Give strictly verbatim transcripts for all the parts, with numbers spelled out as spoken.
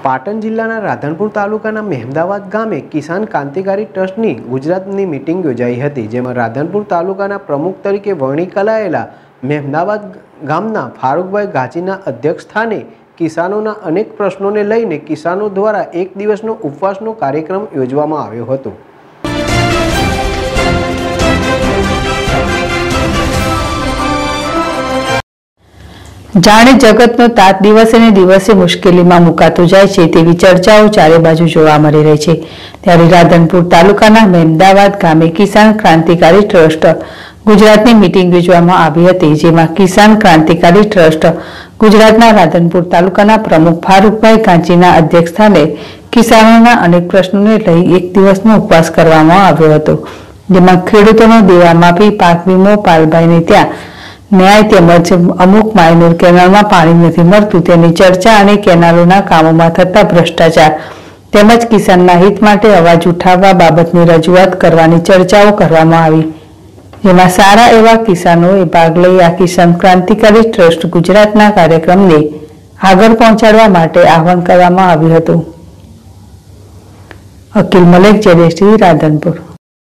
પાટણ જિલ્લાના રાધનપુર તાલુકાના મહેમદાવાદ ગામે કિસાન ક્રાંતિકારી ટ્રસ્ટની ગુજરાતની મીટિંગ યોજાઈ હતી, જેમાં રાધનપુર તાલુકાના પ્રમુખ તરીકે વરણી કરાયેલા મહેમદાવાદ ગામના ફારૂકભાઈ ગાજીના અધ્યક્ષ સ્થાને કિસાનોના અનેક પ્રશ્નોને લઈને કિસાનો દ્વારા એક દિવસનો ઉપવાસનો કાર્યક્રમ યોજવામાં આવ્યો હતો। जाने जगतनो तात दिवसे ने दिवसे मुश्केली में मुकातो जाय छे तेवी चर्चाओं चारे बाजू जोवा मळी रही छे। त्यारे राधनपुर तालुकाना महेमदावाद गामे किसान क्रांतिकारी ट्रस्ट गुजरातनी मीटिंग योजवामां आवी हती, जेमां किसान क्रांतिकारी ट्रस्ट गुजरातना राधनपुर तालुकाना प्रमुख फारूकभाई गांचीना अध्यक्षस्थाने किसानोना अनेक प्रश्नोने लई एक दिवसनो उपवास करवामां आव्यो हतो, जेमां खेडूतोनो देवा माफी, पाक वीमो, पालभाईने त्यां न्याय तेमज अमुक मायनूर केनाल में पानी नहीं मळतुं तेनी चर्चा और केनालोना कामोमां थता भ्रष्टाचार तेमज किसानना हित माटे अवाज उठाववा बाबतनी रजूआत करवानी चर्चाओ करवामां आवी, जेमां सारा एवा किसानोए भाग लई आ किसान क्रांतिकारी ट्रस्ट गुजरातना कार्यक्रमने आगळ पहोंचाडवा माटे आह्वान करवामां आव्युं हतुं। अकील मलिक, जेडेसी, राधनपुर।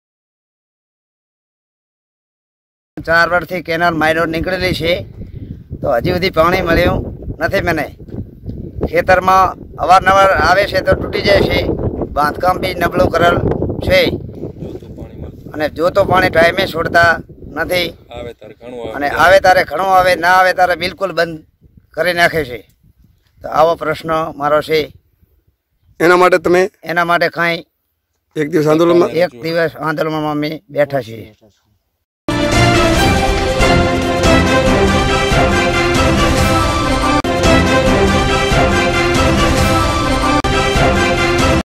चार वर्ष थी केनाल माइनोर निकळेली छे तो हजी सुधी पाणी मळ्युं नथी। मने खेतर में अवारनवार आवे छे तो तूटी जाय छे, बांधकाम भी नबळुं करेल छे अने जो तो पाणी टाइमे छोड़ता नथी, अने आवे तारे घणुं आवे, ना आवे तारे बिल्कुल बंद करी नाखे छे। तो आवो प्रश्न मारो छे। एना माटे तमे एना माटे काई एक दिवस आंदोलन में एक दिवस आंदोलन में अमे बैठा छीए।